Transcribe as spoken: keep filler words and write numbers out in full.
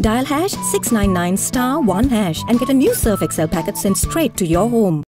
Dial hash six nine nine star one hash and get a new Surf Excel packet sent straight to your home.